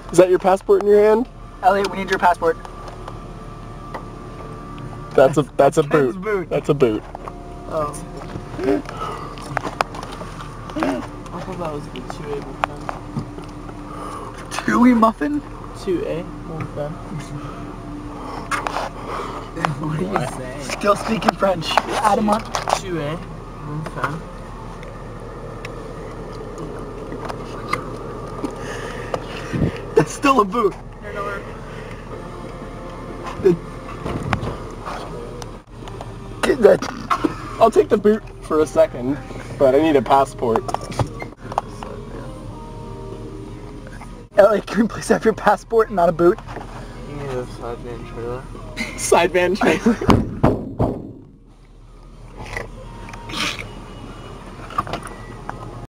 Is that your passport in your hand? Elliot, we need your passport. That's a boot. boot. That's a boot. Oh. I thought that was the 2A muffin. Chewy muffin? 2A muffin. What are you saying? Still speaking French. Adamant. 2A muffin. That's still a boot. I'll take the boot for a second, but I need a passport. Elliot, can we please have your passport and not a boot? You need a side van trailer. Side van trailer.